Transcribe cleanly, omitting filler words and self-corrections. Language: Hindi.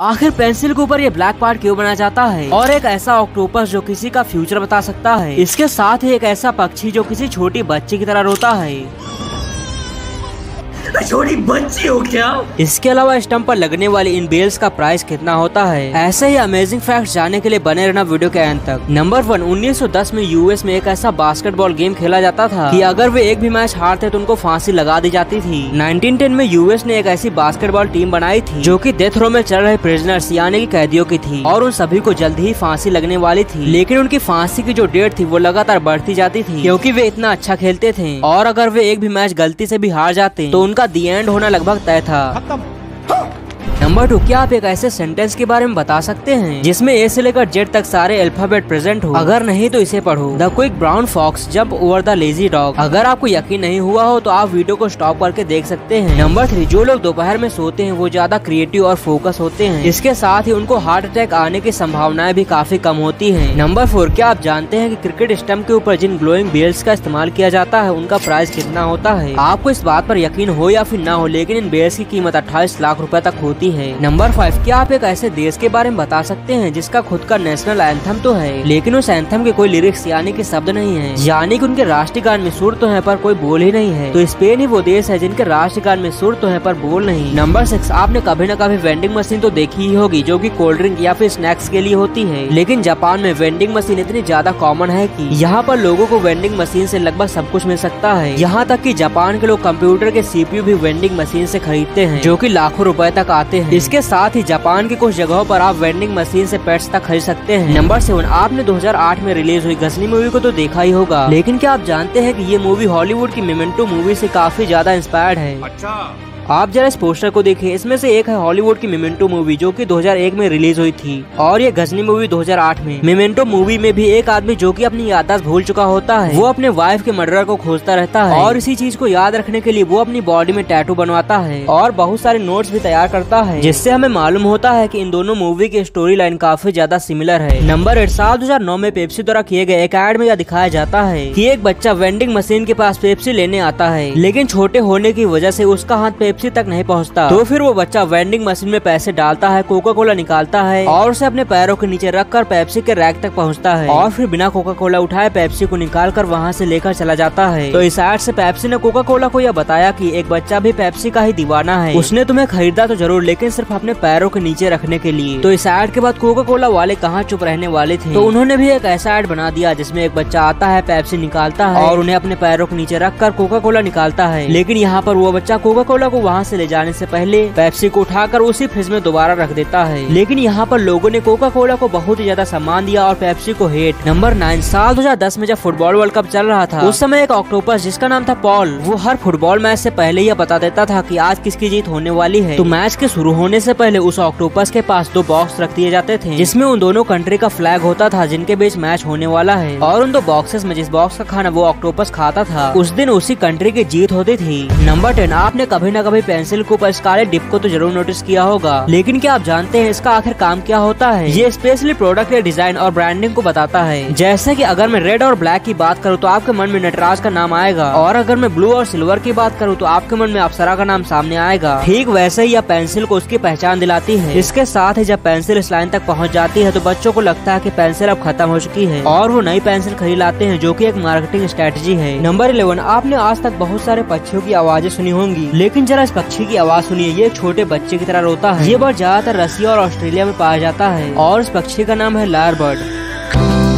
आखिर पेंसिल के ऊपर ये ब्लैक पार्ट क्यों बनाया जाता है? और एक ऐसा ऑक्टोपस जो किसी का फ्यूचर बता सकता है। इसके साथ ही एक ऐसा पक्षी जो किसी छोटी बच्ची की तरह रोता है। छोटी बच्ची हो क्या? इसके अलावा स्टंप पर लगने वाली इन बेल्स का प्राइस कितना होता है? ऐसे ही अमेजिंग फैक्ट्स जानने के लिए बने रहना वीडियो के अंत तक। नंबर 1, 1910 में यूएस में एक ऐसा बास्केटबॉल गेम खेला जाता था कि अगर वे एक भी मैच हारते तो उनको फांसी लगा दी जाती थी। 1910 में यूएस ने एक ऐसी बास्केटबॉल टीम बनाई थी जो कि डेथ रो में चल रहे प्रिजनर्स यानी कि कैदियों की थी और उन सभी को जल्द ही फांसी लगने वाली थी। लेकिन उनकी फांसी की जो डेट थी वो लगातार बढ़ती जाती थी क्योंकि वे इतना अच्छा खेलते थे और अगर वे एक भी मैच गलती से भी हार जाते तो उनका दी एंड होना लगभग तय था। नंबर 2, क्या आप एक ऐसे सेंटेंस के बारे में बता सकते हैं जिसमें ए से लेकर जेड तक सारे अल्फाबेट प्रेजेंट हो? अगर नहीं तो इसे पढ़ो। The quick brown fox jump over the lazy dog. अगर आपको यकीन नहीं हुआ हो तो आप वीडियो को स्टॉप करके देख सकते हैं। नंबर 3, जो लोग दोपहर में सोते हैं वो ज्यादा क्रिएटिव और फोकस होते हैं। इसके साथ ही उनको हार्ट अटैक आने की संभावनाएं भी काफी कम होती है। नंबर 4, क्या आप जानते हैं कि क्रिकेट स्टंप के ऊपर जिन ग्लोइंग बेल्स का इस्तेमाल किया जाता है उनका प्राइस कितना होता है? आपको इस बात पर यकीन हो या फिर ना हो, लेकिन इन बेल्स की कीमत 28 लाख रुपए तक होती है। नंबर 5, क्या आप एक ऐसे देश के बारे में बता सकते हैं जिसका खुद का नेशनल एंथम तो है लेकिन उस एंथम के कोई लिरिक्स यानी कि शब्द नहीं है, यानी कि उनके राष्ट्रीय गान में सुर तो है पर कोई बोल ही नहीं है? तो स्पेन ही वो देश है जिनके राष्ट्रीय गान में सुर तो है पर बोल नहीं। नंबर 6, आपने कभी न कभी वेंडिंग मशीन तो देखी ही होगी जो कि कोल्ड ड्रिंक या फिर स्नैक्स के लिए होती है, लेकिन जापान में वेंडिंग मशीन इतनी ज्यादा कॉमन है कि यहाँ पर लोगों को वेंडिंग मशीन से लगभग सब कुछ मिल सकता है। यहाँ तक कि जापान के लोग कंप्यूटर के सीपीयू भी वेंडिंग मशीन से खरीदते हैं जो कि लाखों रुपए तक आते हैं। इसके साथ ही जापान की कुछ जगहों पर आप वेंडिंग मशीन से पेट्स तक खरीद सकते हैं। नंबर 7, आपने 2008 में रिलीज हुई गजनी मूवी को तो देखा ही होगा, लेकिन क्या आप जानते हैं कि ये मूवी हॉलीवुड की मेमेंटो मूवी से काफी ज्यादा इंस्पायर्ड है? अच्छा, आप जरा इस पोस्टर को देखिए। इसमें से एक है हॉलीवुड की मेमेंटो मूवी जो कि 2001 में रिलीज हुई थी और ये गजनी मूवी 2008 में। मेमेंटो मूवी में भी एक आदमी जो कि अपनी याददाश्त भूल चुका होता है वो अपने वाइफ के मर्डरर को खोजता रहता है और इसी चीज को याद रखने के लिए वो अपनी बॉडी में टैटू बनवाता है और बहुत सारे नोट्स भी तैयार करता है, जिससे हमें मालूम होता है कि इन दोनों मूवी की स्टोरी लाइन काफी ज्यादा सिमिलर है। नंबर 8, साल 2009 में पेप्सी द्वारा किए गए एक एड में यह दिखाया जाता है कि एक बच्चा वेंडिंग मशीन के पास पेप्सी लेने आता है, लेकिन छोटे होने की वजह से उसका हाथ पेप्सी तक नहीं पहुँचता। तो फिर वो बच्चा वेंडिंग मशीन में पैसे डालता है, कोका कोला निकालता है और उसे अपने पैरों के नीचे रखकर पेप्सी के रैक तक पहुंचता है और फिर बिना कोका कोला उठाए पेप्सी को निकालकर वहां से लेकर चला जाता है। तो इस एड से पेप्सी ने कोका कोला को यह बताया कि एक बच्चा भी पेप्सी का ही दीवाना है, उसने तुम्हें खरीदा तो जरूर लेकिन सिर्फ अपने पैरों के नीचे रखने के लिए। तो इस एड के बाद कोका कोला वाले कहाँ चुप रहने वाले थे, तो उन्होंने भी एक ऐसा एड बना दिया जिसमें एक बच्चा आता है, पेप्सी निकालता है और उन्हें अपने पैरों के नीचे रखकर कोका कोला निकालता है, लेकिन यहाँ पर वो बच्चा कोका कोला को वहाँ से ले जाने से पहले पेप्सी को उठाकर उसी फ्रिज में दोबारा रख देता है। लेकिन यहाँ पर लोगों ने कोका कोला को बहुत ही ज्यादा सम्मान दिया और पेप्सी को हेट। नंबर 9, साल 2010 में जब फुटबॉल वर्ल्ड कप चल रहा था उस समय एक ऑक्टोपस जिसका नाम था पॉल, वो हर फुटबॉल मैच से पहले यह बता देता था कि आज किसकी जीत होने वाली है। तो मैच के शुरू होने से पहले उस ऑक्टोपस के पास 2 बॉक्स रख दिए जाते थे जिसमें उन दोनों कंट्री का फ्लैग होता था जिनके बीच मैच होने वाला है, और उन 2 बॉक्सेस में जिस बॉक्स का खाना वो ऑक्टोपस खाता था उस दिन उसी कंट्री की जीत होती थी। नंबर 10, आपने कभी न कभी पेंसिल के ऊपर स्कारलेट डिप को तो जरूर नोटिस किया होगा, लेकिन क्या आप जानते हैं इसका आखिर काम क्या होता है? ये स्पेशली प्रोडक्ट के डिजाइन और ब्रांडिंग को बताता है। जैसे कि अगर मैं रेड और ब्लैक की बात करूँ तो आपके मन में नटराज का नाम आएगा, और अगर मैं ब्लू और सिल्वर की बात करूँ तो आपके मन में अप्सरा का नाम सामने आएगा। ठीक वैसे ही यह पेंसिल को उसकी पहचान दिलाती है। इसके साथ ही जब पेंसिल इस लाइन तक पहुँच जाती है तो बच्चों को लगता है कि पेंसिल अब खत्म हो चुकी है और वो नई पेंसिल खरीद लाते हैं जो कि एक मार्केटिंग स्ट्रेटजी है। नंबर 11, आपने आज तक बहुत सारे पक्षियों की आवाजें सुनी होंगी, लेकिन जरा इस पक्षी की आवाज सुनिए। ये छोटे बच्चे की तरह रोता है। ये बर्ड ज्यादातर रसिया और ऑस्ट्रेलिया में पाया जाता है और इस पक्षी का नाम है लायर बर्ड।